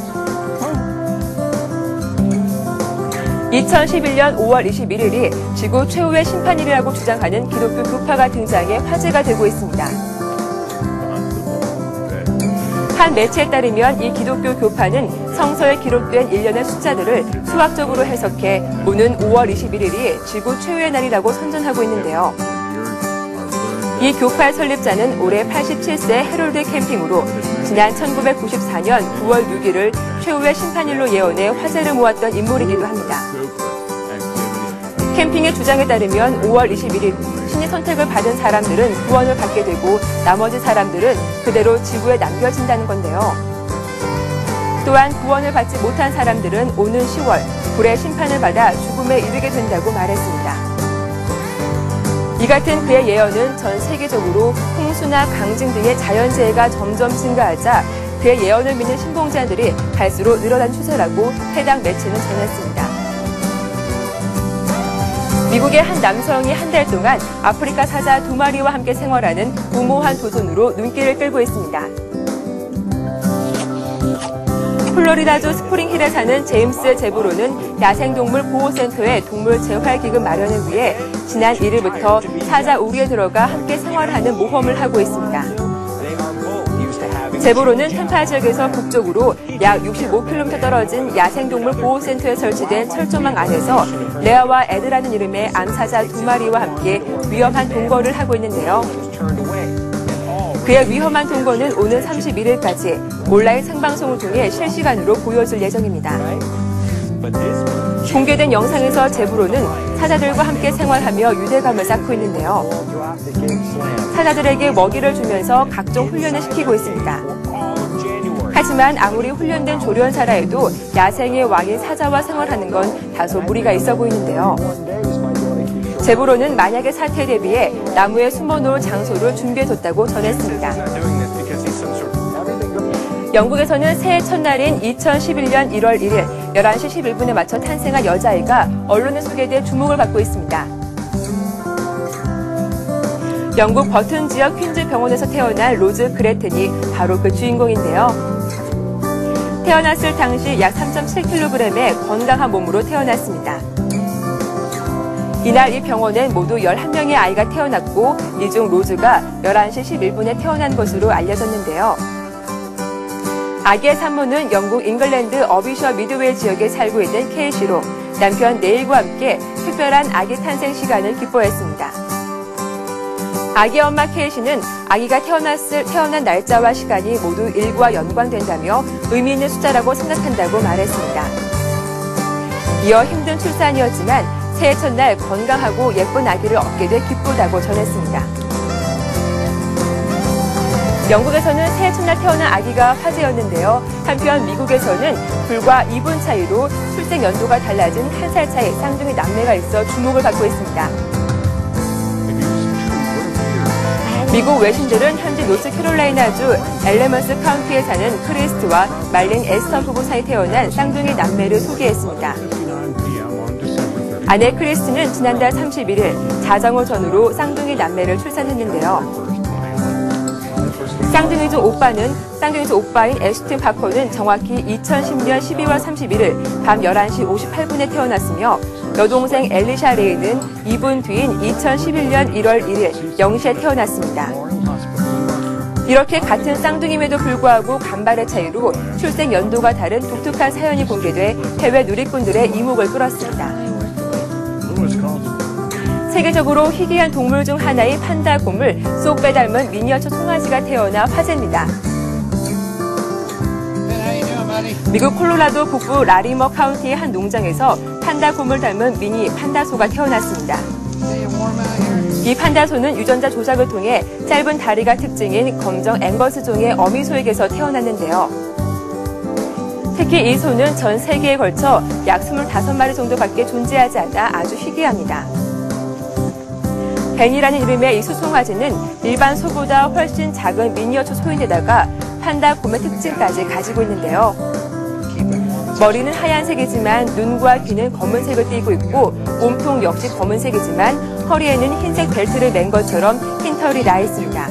이천십일 년 오월 이십일일이 지구 최후의 심판일이라고 주장하는 기독교 교파가 등장해 화제가 되고 있습니다. 한 매체에 따르면 이 기독교 교파는 성서에 기록된 일련의 숫자들을 수학적으로 해석해 오는 오월 이십일일이 지구 최후의 날이라고 선전하고 있는데요. 이 교파의 설립자는 올해 팔십칠 세 해롤드 캠핑으로 지난 천구백구십사 년 구월 육일을 최후의 심판일로 예언해 화제를 모았던 인물이기도 합니다. 캠핑의 주장에 따르면 오월 이십일일 신의 선택을 받은 사람들은 구원을 받게 되고 나머지 사람들은 그대로 지구에 남겨진다는 건데요. 또한 구원을 받지 못한 사람들은 오는 시월 불의 심판을 받아 죽음에 이르게 된다고 말했습니다. 이 같은 그의 예언은 전 세계적으로 홍수나 강진 등의 자연재해가 점점 증가하자 그의 예언을 믿는 신봉자들이 갈수록 늘어난 추세라고 해당 매체는 전했습니다. 미국의 한 남성이 한 달 동안 아프리카 사자 두 마리와 함께 생활하는 무모한 도전으로 눈길을 끌고 있습니다. 플로리다주 스프링힐에 사는 제임스 제브로는 야생동물 보호센터의 동물 재활기금 마련을 위해 지난 일일부터 사자 우리에 들어가 함께 생활하는 모험을 하고 있습니다. 제브로는 템파 지역에서 북쪽으로 약 육십오 킬로미터 떨어진 야생동물 보호센터에 설치된 철조망 안에서 레아와 에드라는 이름의 암사자 두 마리와 함께 위험한 동거를 하고 있는데요. 그의 위험한 동거는 오는 삼십일일까지 온라인 생방송을 통해 실시간으로 보여줄 예정입니다. 공개된 영상에서 제브로는 사자들과 함께 생활하며 유대감을 쌓고 있는데요. 사자들에게 먹이를 주면서 각종 훈련을 시키고 있습니다. 하지만 아무리 훈련된 조련사라 해도 야생의 왕인 사자와 생활하는 건 다소 무리가 있어 보이는데요. 제브로는 만약의 사태에 대비해 나무에 숨어놓을 장소를 준비해뒀다고 전했습니다. 영국에서는 새해 첫날인 이천십일 년 일월 일일 열한 시 십일 분에 맞춰 탄생한 여자아이가 언론에 소개돼 주목을 받고 있습니다. 영국 버튼 지역 퀸즈 병원에서 태어난 로즈 그레튼이 바로 그 주인공인데요. 태어났을 당시 약 삼 점 칠 킬로그램의 건강한 몸으로 태어났습니다. 이날 이 병원엔 모두 열한 명의 아이가 태어났고 이 중 로즈가 열한 시 십일 분에 태어난 것으로 알려졌는데요. 아기의 산모는 영국 잉글랜드 어비셔 미드웨이 지역에 살고 있는 케이시로 남편 네일과 함께 특별한 아기 탄생 시간을 기뻐했습니다. 아기 엄마 케이시는 아기가 태어났을, 태어난 날짜와 시간이 모두 일과 연관된다며 의미 있는 숫자라고 생각한다고 말했습니다. 이어 힘든 출산이었지만 새해 첫날 건강하고 예쁜 아기를 얻게 돼 기쁘다고 전했습니다. 영국에서는 새해 첫날 태어난 아기가 화제였는데요. 한편 미국에서는 불과 이 분 차이로 출생 연도가 달라진 한 살 차이 쌍둥이 남매가 있어 주목을 받고 있습니다. 미국 외신들은 현재 노스캐롤라이나주 엘레먼스 카운티에 사는 크리스트와 말린 에스터 부부 사이 태어난 쌍둥이 남매를 소개했습니다. 아내 크리스트는 지난달 삼십일일 자정오 전후로 쌍둥이 남매를 출산했는데요. 쌍둥이 중 오빠는 쌍둥이 중 오빠인 애슈튼 파커는 정확히 이천십년 십이월 삼십일일 밤 열한시 오십팔분에 태어났으며 여동생 엘리샤 레이는 이 분 뒤인 이천십일년 일월 일일 영시에 태어났습니다. 이렇게 같은 쌍둥이임에도 불구하고 간발의 차이로 출생 연도가 다른 독특한 사연이 공개돼 해외 누리꾼들의 이목을 끌었습니다. 세계적으로 희귀한 동물 중 하나인 판다 곰을 쏙 빼닮은 미니어처 송아지가 태어나 화제입니다. 미국 콜로라도 북부 라리머 카운티의 한 농장에서 판다 곰을 닮은 미니 판다소가 태어났습니다. 이 판다소는 유전자 조작을 통해 짧은 다리가 특징인 검정 앵거스종의 어미소에게서 태어났는데요. 특히 이 소는 전 세계에 걸쳐 약 스물다섯 마리 정도밖에 존재하지 않아 아주 희귀합니다. 벤이라는 이름의 이 수송아지는 일반 소보다 훨씬 작은 미니어처 소인데다가 판다 곰의 특징까지 가지고 있는데요. 머리는 하얀색이지만 눈과 귀는 검은색을 띠고 있고 몸통 역시 검은색이지만 허리에는 흰색 벨트를 맨 것처럼 흰 털이 나 있습니다.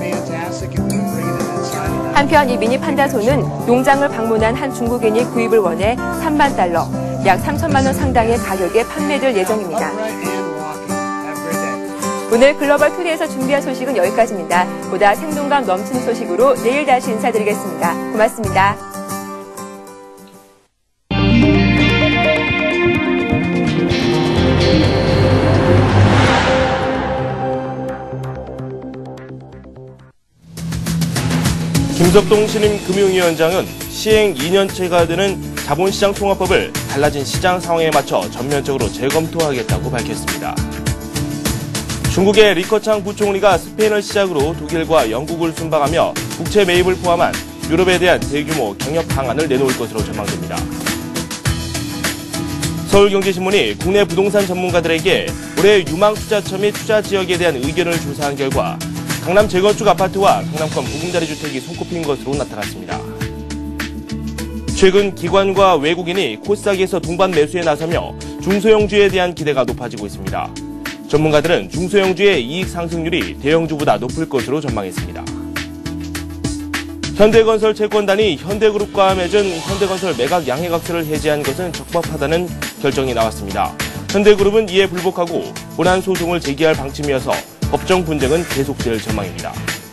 한편 이 미니 판다소는 농장을 방문한 한 중국인이 구입을 원해 삼만 달러, 약 삼천만 원 상당의 가격에 판매될 예정입니다. 오늘 글로벌 투데이에서 준비한 소식은 여기까지입니다. 보다 생동감 넘치는 소식으로 내일 다시 인사드리겠습니다. 고맙습니다. 김석동 신임 금융위원장은 시행 이 년째가 되는 자본시장 통합법을 달라진 시장 상황에 맞춰 전면적으로 재검토하겠다고 밝혔습니다. 중국의 리커창 부총리가 스페인을 시작으로 독일과 영국을 순방하며 국채 매입을 포함한 유럽에 대한 대규모 경협 방안을 내놓을 것으로 전망됩니다. 서울경제신문이 국내 부동산 전문가들에게 올해 유망투자처 및 투자지역에 대한 의견을 조사한 결과 강남 재건축 아파트와 강남권 보금자리 주택이 손꼽힌 것으로 나타났습니다. 최근 기관과 외국인이 코스닥에서 동반 매수에 나서며 중소형주에 대한 기대가 높아지고 있습니다. 전문가들은 중소형주의 이익 상승률이 대형주보다 높을 것으로 전망했습니다. 현대건설 채권단이 현대그룹과 맺은 현대건설 매각 양해각서를 해지한 것은 적법하다는 결정이 나왔습니다. 현대그룹은 이에 불복하고 본안 소송을 제기할 방침이어서 법정 분쟁은 계속될 전망입니다.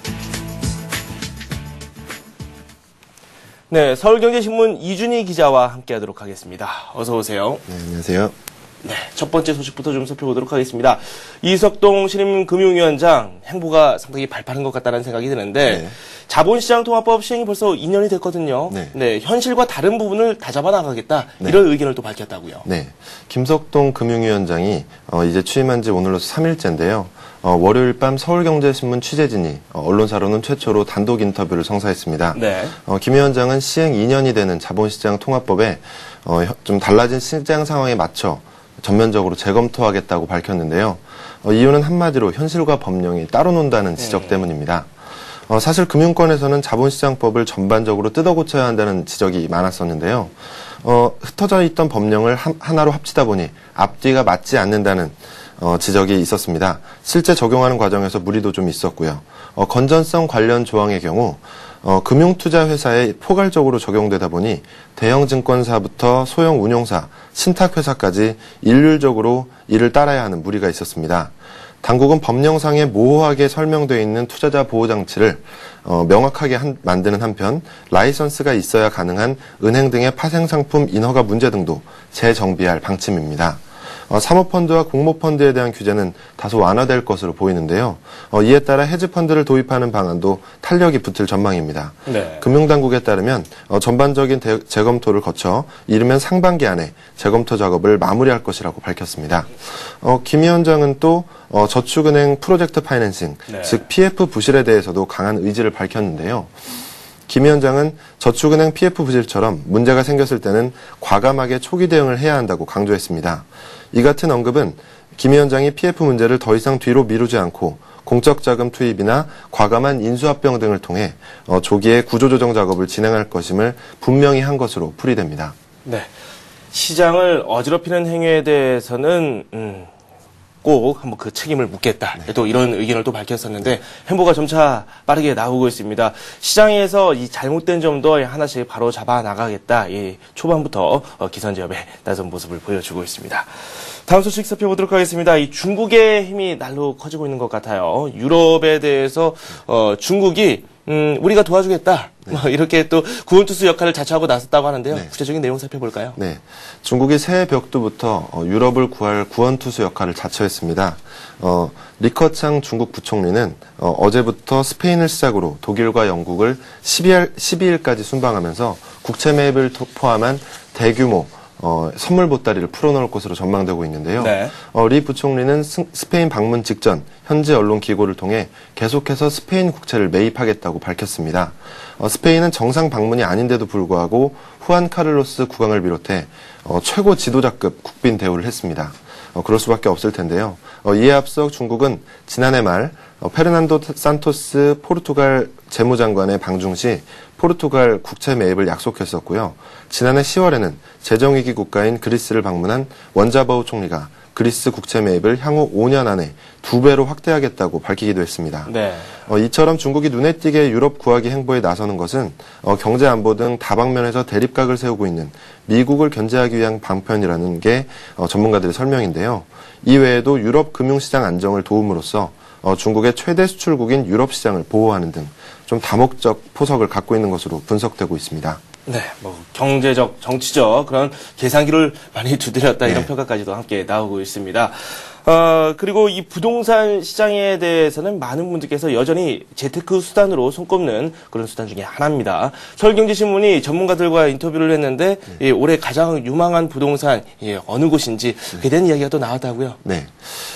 네, 서울경제신문 이준희 기자와 함께하도록 하겠습니다. 어서 오세요. 네, 안녕하세요. 네, 첫 번째 소식부터 좀 살펴보도록 하겠습니다. 이석동 신임 금융위원장 행보가 상당히 발빠른 것 같다는 생각이 드는데 네. 자본시장 통합법 시행이 벌써 이 년이 됐거든요. 네. 네, 현실과 다른 부분을 다 잡아나가겠다 네. 이런 의견을 또 밝혔다고요. 네, 김석동 금융위원장이 어, 이제 취임한 지 오늘로서 삼 일째인데요. 어, 월요일 밤 서울경제신문 취재진이 어, 언론사로는 최초로 단독 인터뷰를 성사했습니다. 네. 어, 김 위원장은 시행 이 년이 되는 자본시장 통합법에 어, 좀 달라진 시장 상황에 맞춰 전면적으로 재검토하겠다고 밝혔는데요. 어, 이유는 한마디로 현실과 법령이 따로 논다는 지적 때문입니다. 어, 사실 금융권에서는 자본시장법을 전반적으로 뜯어 고쳐야 한다는 지적이 많았었는데요. 어, 흩어져 있던 법령을 한, 하나로 합치다 보니 앞뒤가 맞지 않는다는 어, 지적이 있었습니다. 실제 적용하는 과정에서 무리도 좀 있었고요. 어, 건전성 관련 조항의 경우 어, 금융투자회사에 포괄적으로 적용되다 보니 대형 증권사부터 소형 운용사, 신탁회사까지 일률적으로 이를 따라야 하는 무리가 있었습니다. 당국은 법령상에 모호하게 설명되어 있는 투자자 보호장치를 어, 명확하게 한, 만드는 한편 라이선스가 있어야 가능한 은행 등의 파생상품 인허가 문제 등도 재정비할 방침입니다. 어, 사모펀드와 공모펀드에 대한 규제는 다소 완화될 것으로 보이는데요. 어, 이에 따라 헤지펀드를 도입하는 방안도 탄력이 붙을 전망입니다. 네. 금융당국에 따르면 어, 전반적인 대, 재검토를 거쳐 이르면 상반기 안에 재검토 작업을 마무리할 것이라고 밝혔습니다. 어, 김 위원장은 또 어, 저축은행 프로젝트 파이낸싱, 네. 즉 피에프 부실에 대해서도 강한 의지를 밝혔는데요. 김 위원장은 저축은행 피에프 부실처럼 문제가 생겼을 때는 과감하게 초기 대응을 해야 한다고 강조했습니다. 이 같은 언급은 김 위원장이 피에프 문제를 더 이상 뒤로 미루지 않고 공적 자금 투입이나 과감한 인수합병 등을 통해 어, 조기에 구조조정 작업을 진행할 것임을 분명히 한 것으로 풀이됩니다. 네, 시장을 어지럽히는 행위에 대해서는 음, 꼭 한번 그 책임을 묻겠다. 네. 또 이런 의견을 또 밝혔었는데 행보가 점차 빠르게 나오고 있습니다. 시장에서 이 잘못된 점도 하나씩 바로 잡아 나가겠다. 이 초반부터 어, 기선제압에 나선 모습을 보여주고 있습니다. 다음 소식 살펴보도록 하겠습니다. 이 중국의 힘이 날로 커지고 있는 것 같아요. 유럽에 대해서 어, 중국이 음, 우리가 도와주겠다. 네. 뭐 이렇게 또 구원투수 역할을 자처하고 나섰다고 하는데요. 네. 구체적인 내용 살펴볼까요? 네, 중국이 새해 벽두부터 어, 유럽을 구할 구원투수 역할을 자처했습니다. 어, 리커창 중국 부총리는 어, 어제부터 스페인을 시작으로 독일과 영국을 십이 일까지 순방하면서 국채 매입을 포함한 대규모 어, 선물 보따리를 풀어놓을 것으로 전망되고 있는데요. 네. 어, 리 부총리는 스, 스페인 방문 직전 현지 언론 기고를 통해 계속해서 스페인 국채를 매입하겠다고 밝혔습니다. 어, 스페인은 정상 방문이 아닌데도 불구하고 후안 카를로스 국왕을 비롯해 어, 최고 지도자급 국빈 대우를 했습니다. 어, 그럴 수밖에 없을 텐데요. 어, 이에 앞서 중국은 지난해 말 어, 페르난도 산토스 포르투갈 재무장관의 방중 시 포르투갈 국채 매입을 약속했었고요. 지난해 시월에는 재정위기 국가인 그리스를 방문한 원자바우 총리가 그리스 국채 매입을 향후 오 년 안에 두 배로 확대하겠다고 밝히기도 했습니다. 네. 어, 이처럼 중국이 눈에 띄게 유럽 구하기 행보에 나서는 것은 어, 경제 안보 등 다방면에서 대립각을 세우고 있는 미국을 견제하기 위한 방편이라는 게 어, 전문가들의 설명인데요. 이외에도 유럽 금융시장 안정을 도움으로써 어, 중국의 최대 수출국인 유럽 시장을 보호하는 등 좀 다목적 포석을 갖고 있는 것으로 분석되고 있습니다. 네, 뭐 경제적, 정치적 그런 계산기를 많이 두드렸다 이런 네. 평가까지도 함께 나오고 있습니다. 어, 그리고 이 부동산 시장에 대해서는 많은 분들께서 여전히 재테크 수단으로 손꼽는 그런 수단 중에 하나입니다. 서울경제신문이 전문가들과 인터뷰를 했는데 네. 예, 올해 가장 유망한 부동산 예, 어느 곳인지 그에 대한 이야기가 또 나왔다고요? 네,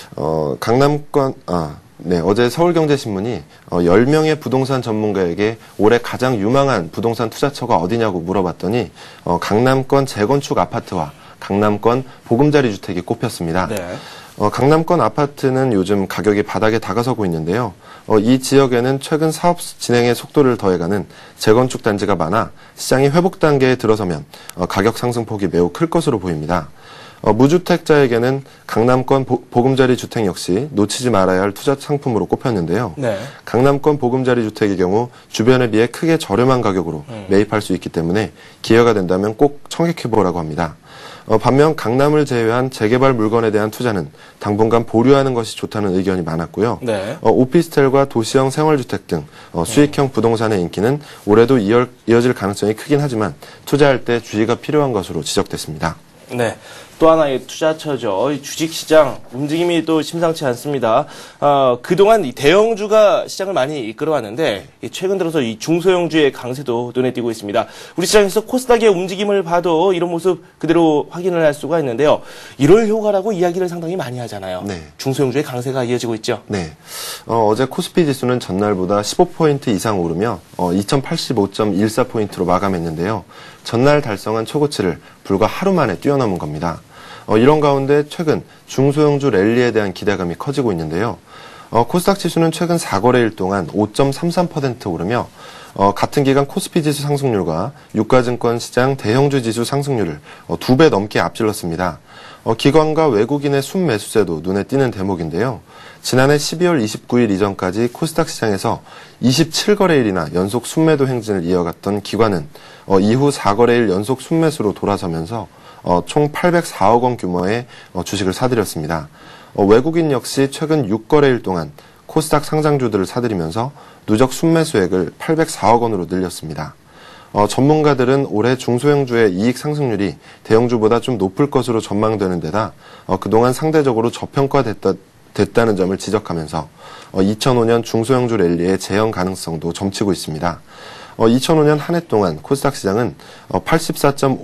어, 강남권 아. 네, 어제 서울경제신문이 어, 열 명의 부동산 전문가에게 올해 가장 유망한 부동산 투자처가 어디냐고 물어봤더니 어, 강남권 재건축 아파트와 강남권 보금자리 주택이 꼽혔습니다. 네. 어, 강남권 아파트는 요즘 가격이 바닥에 다가서고 있는데요. 어, 이 지역에는 최근 사업 진행의 속도를 더해가는 재건축 단지가 많아 시장이 회복 단계에 들어서면 어, 가격 상승폭이 매우 클 것으로 보입니다. 어, 무주택자에게는 강남권 보, 보금자리 주택 역시 놓치지 말아야 할 투자 상품으로 꼽혔는데요. 네. 강남권 보금자리 주택의 경우 주변에 비해 크게 저렴한 가격으로 음. 매입할 수 있기 때문에 기회가 된다면 꼭 청약해보라고 합니다. 어, 반면 강남을 제외한 재개발 물건에 대한 투자는 당분간 보류하는 것이 좋다는 의견이 많았고요. 네. 어, 오피스텔과 도시형 생활주택 등 어, 수익형 부동산의 인기는 올해도 이어, 이어질 가능성이 크긴 하지만 투자할 때 주의가 필요한 것으로 지적됐습니다. 네. 또 하나의 투자처죠. 이 주식시장 움직임이 또 심상치 않습니다. 어, 그동안 이 대형주가 시장을 많이 이끌어왔는데 최근 들어서 이 중소형주의 강세도 눈에 띄고 있습니다. 우리 시장에서 코스닥의 움직임을 봐도 이런 모습 그대로 확인을 할 수가 있는데요. 일월 효과라고 이야기를 상당히 많이 하잖아요. 네. 중소형주의 강세가 이어지고 있죠. 네. 어, 어제 코스피 지수는 전날보다 십오 포인트 이상 오르며 어, 이천팔십오 점 일사 포인트로 마감했는데요. 전날 달성한 초고치를 불과 하루 만에 뛰어넘은 겁니다. 어, 이런 가운데 최근 중소형주 랠리에 대한 기대감이 커지고 있는데요. 어, 코스닥 지수는 최근 사 거래일 동안 오 점 삼삼 퍼센트 오르며 어, 같은 기간 코스피 지수 상승률과 유가증권 시장 대형주 지수 상승률을 어, 두 배 넘게 앞질렀습니다. 어, 기관과 외국인의 순매수세도 눈에 띄는 대목인데요. 지난해 십이월 이십구일 이전까지 코스닥 시장에서 이십칠 거래일이나 연속 순매도 행진을 이어갔던 기관은 어, 이후 사 거래일 연속 순매수로 돌아서면서 어, 총 팔백사억 원 규모의 어, 주식을 사들였습니다. 어, 외국인 역시 최근 육 거래일 동안 코스닥 상장주들을 사들이면서 누적 순매수액을 팔백사억 원으로 늘렸습니다. 어, 전문가들은 올해 중소형주의 이익 상승률이 대형주보다 좀 높을 것으로 전망되는 데다 어, 그동안 상대적으로 저평가됐다, 됐다는 점을 지적하면서 어, 이천오 년 중소형주 랠리의 재현 가능성도 점치고 있습니다. 어, 이천오 년 한 해 동안 코스닥 시장은 어, 팔십사 점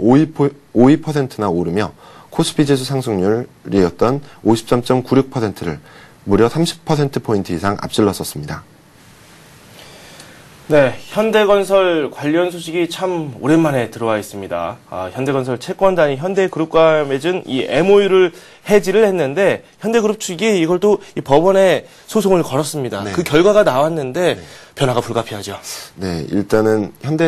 오이 퍼센트나 오르며 코스피 지수 상승률이었던 오십삼 점 구육 퍼센트를 무려 삼십 퍼센트 포인트 이상 앞질렀었습니다. 네, 현대건설 관련 소식이 참 오랜만에 들어와 있습니다. 아, 현대건설 채권단이 현대그룹과 맺은 이 엠오유를 해지를 했는데 현대그룹 측이 이걸 또 이 법원에 소송을 걸었습니다. 네. 그 결과가 나왔는데 네. 변화가 불가피하죠. 네, 일단은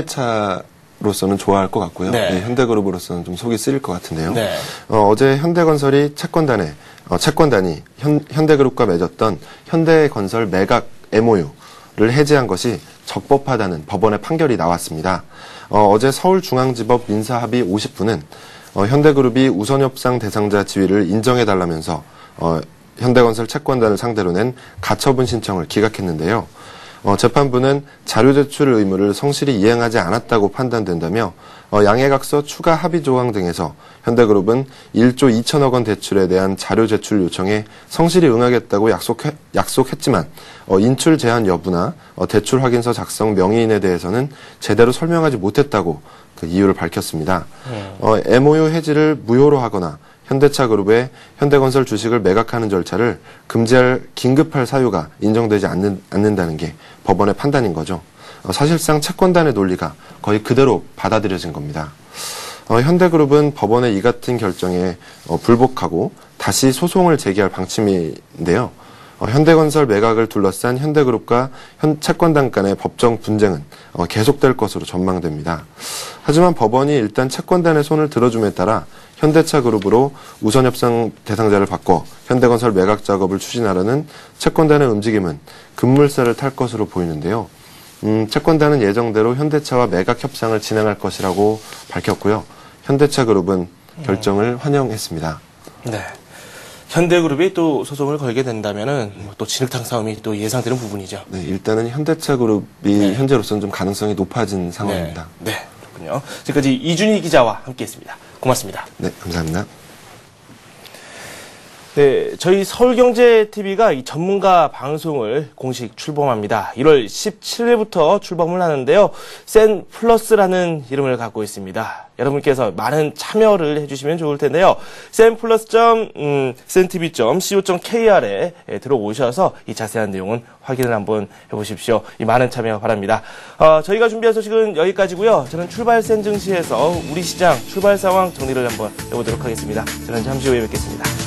현대차로서는 좋아할 것 같고요. 네. 네, 현대그룹으로서는 좀 속이 쓰릴 것 같은데요. 네. 어, 어제 현대건설이 채권단에 어, 채권단이 현, 현대그룹과 맺었던 현대건설 매각 엠오유를 해지한 것이 적법하다는 법원의 판결이 나왔습니다. 어, 어제 서울중앙지법 민사합의 오십 부는 어, 현대그룹이 우선협상 대상자 지위를 인정해달라면서 어, 현대건설 채권단을 상대로 낸 가처분 신청을 기각했는데요. 어, 재판부는 자료 제출 의무를 성실히 이행하지 않았다고 판단된다며 어, 양해각서 추가 합의 조항 등에서 현대그룹은 일조 이천억 원 대출에 대한 자료 제출 요청에 성실히 응하겠다고 약속해, 약속했지만 어, 인출 제한 여부나 어, 대출 확인서 작성 명의인에 대해서는 제대로 설명하지 못했다고 그 이유를 밝혔습니다. 음. 어, 엠오유 해지를 무효로 하거나 현대차그룹의 현대건설 주식을 매각하는 절차를 금지할 긴급할 사유가 인정되지 않는, 않는다는 게 법원의 판단인 거죠. 어, 사실상 채권단의 논리가 거의 그대로 받아들여진 겁니다. 어, 현대그룹은 법원의 이 같은 결정에 어, 불복하고 다시 소송을 제기할 방침인데요. 어, 현대건설 매각을 둘러싼 현대그룹과 현 채권단 간의 법정 분쟁은 어, 계속될 것으로 전망됩니다. 하지만 법원이 일단 채권단의 손을 들어줌에 따라 현대차그룹으로 우선협상 대상자를 바꿔 현대건설 매각 작업을 추진하려는 채권단의 움직임은 급물살을 탈 것으로 보이는데요. 음, 채권단은 예정대로 현대차와 매각 협상을 진행할 것이라고 밝혔고요. 현대차그룹은 결정을 환영했습니다. 네. 현대그룹이 또 소송을 걸게 된다면은 또 진흙탕 싸움이 또 예상되는 부분이죠. 네, 일단은 현대차그룹이 네. 현재로서는 좀 가능성이 높아진 상황입니다. 네, 네 그렇군요. 지금까지 이준희 기자와 함께했습니다. 고맙습니다. 네, 감사합니다. 네, 저희 서울경제티비가 이 전문가 방송을 공식 출범합니다. 일월 십칠일부터 출범을 하는데요. 센 플러스라는 이름을 갖고 있습니다. 여러분께서 많은 참여를 해주시면 좋을 텐데요. 센플러스 점 센티비 점 씨오 점 케이알에 들어오셔서 이 자세한 내용은 확인을 한번 해보십시오. 이 많은 참여 바랍니다. 어, 저희가 준비한 소식은 여기까지고요. 저는 출발 센 증시에서 우리 시장 출발 상황 정리를 한번 해보도록 하겠습니다. 저는 잠시 후에 뵙겠습니다.